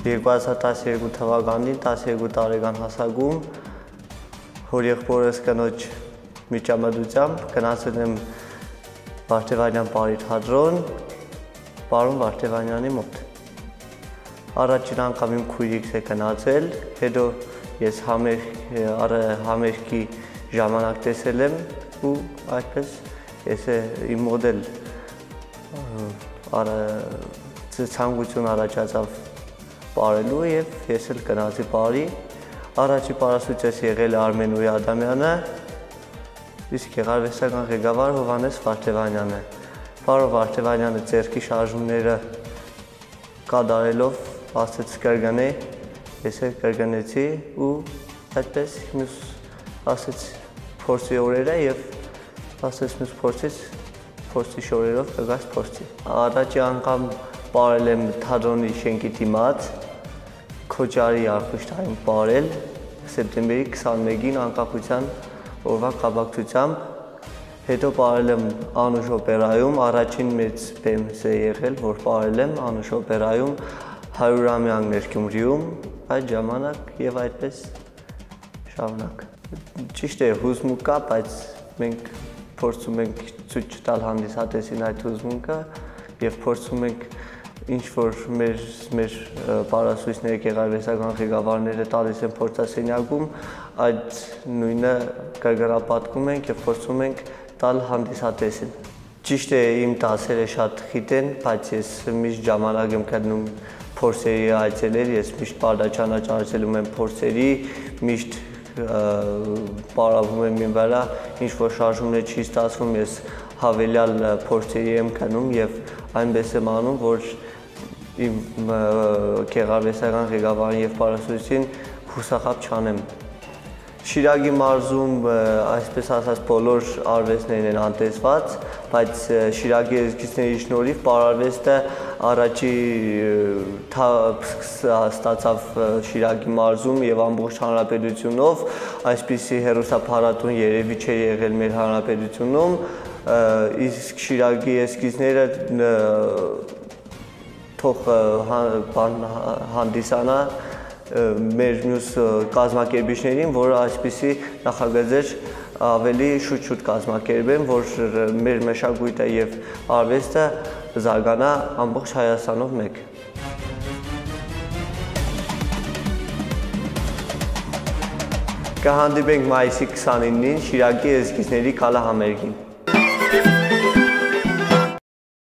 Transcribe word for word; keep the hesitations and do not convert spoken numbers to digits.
երկու հազար տասներկու թվականին տասներկու տարեկան հասակում հորեղբորս կնոջ միջամտությամբ գնացել եմ Վարդևանյան բարի թատրոն, պարոն Վարդևանյանի մոտ։ Առաջին անգամ իմ քույրիկս է գնացել, հետո ես համերգի ժամանակ տեսել եմ ու այդպես ես իմ մոտ էլ ցանկություն առաջացավ պարելու և ես էլ գնացի պարի։ Առաջի պարասուչս եղել է Արմենուհի Ադամյանը, իսկ գեղարվեստական ղեկավար Հովհաննես Վարդևանյանը։ Պարոն Վարդևանյանը ձեռքի շարժումները կատարելով ասեց կրկնի, ես էլ կրկնեցի ու այդպես մյուս ասեց փորձի օրերը և ասեց մյուս փորձից փորձի շորերով կգաս փորձի։ Առաջի անգամ պարել եմ թատրոնի շենքի դիմաց, Քոջարի արխիվտային պարել սեպտեմբերի քսանմեկին անկախության օրվա կապակցությամբ, հետո պարել եմ Անուշ օպերայում, առաջին մեծ բեմս է եղել, որ պարել եմ Անուշ օպերայում հարյուրամյակներ Գյումրիում, այդ ժամանակ և այդպես շարունակ։ Ճիշտ է, հուզմունք կա, բայց մենք փորձում ենք ցույց տալ հանդիսատեսին այդ հուզմունքը և փորձում ենք ինչ-որ մեր պարասույցները, գեղարվեստական ղեկավարները տալիս են փորձասենյակում, այդ նույնը կրկնապատկում ենք և փորձում ենք տալ հանդիսատեսին։ Ճիշտ է, իմ դասերը շատ խիտ են, բայց ես միշտ ժամանակ եմ գտնում փորձերի այցելել, ես միշտ պարտաճանաչում եմ փորձերի, միշտ պարավում եմ իմ վրա, ինչ-որ շարժումներ չի ստացվում, ես հավելյալ փորձերի եմ գնում և այնպես եմ անում, որ իմ գեղարվեստական ղեկավարին և պարասույցին հուսախաբ չանեմ։ Շիրակի մարզում, այսպես ասած, բոլոր արվեստներն են անտեսված, բայց Շիրակի էսքիզների շնորհիվ պարարվեստը առաջի ստացավ Շիրակի մարզում և ամբողջ հանրապետությունով, այսպիսի հեռուստափառատոն երևի չէր եղել մեր հանրապետությունում, իսկ Շիրակի էսքիզները թող հանդիսանա մեր մյուս կազմակերպիչներին, որ այսպիսի նախագծեր ավելի շուտ-շուտ կազմակերպեն, որ մեր մշակույթը և արվեստը զարգանա ամբողջ Հայաստանով մեկ։ Կհանդիպենք մայիսի քսանինին Շիրակի էսքիզների գալա համերգին։